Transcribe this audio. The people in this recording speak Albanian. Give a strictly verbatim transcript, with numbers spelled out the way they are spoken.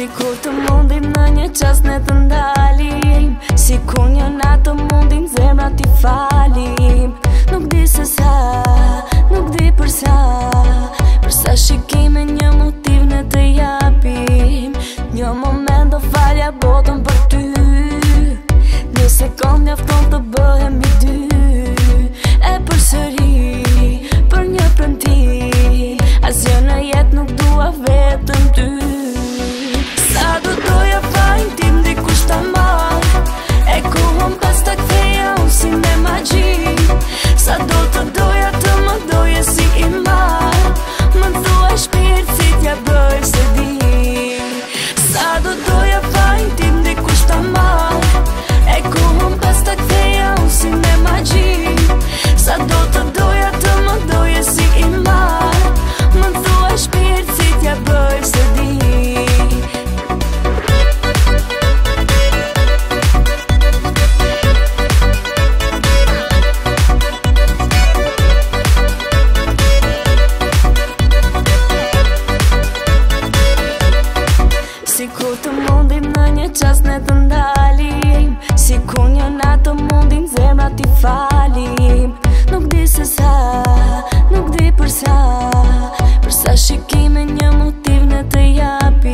Si kur të mundin në një qas ne të ndalim, si kur një natë të mundin zemra t'i falim. Nuk di se sa, nuk di përsa, përsa shikime një motiv ne të japim. Një moment do falja botën për ty, një sekund njafton të bëhemi dy. E përsëri, për një premtim, asgjë në jetë nuk dua vetëm ty. Sa do doja fajn tim dikush ta marr, e kohën pas ta ktheja unë si me magji. Sa do të doja të më doje si i marr, më thuaj shpirt si t'ja bëj se di. Sa do doja fajn tim dikush ta marr, e kohën pas ta ktheja unë si me magji. Sa do të doja të më doje si i marr, më thuaj shpirt si t'ja bëj se di. Si kur të mundin në një qas ne të ndalim, si kur një natë të mundin zemra t'i falim. Nuk di se sa, nuk di përsa, përsa shikime një motiv ne të japim.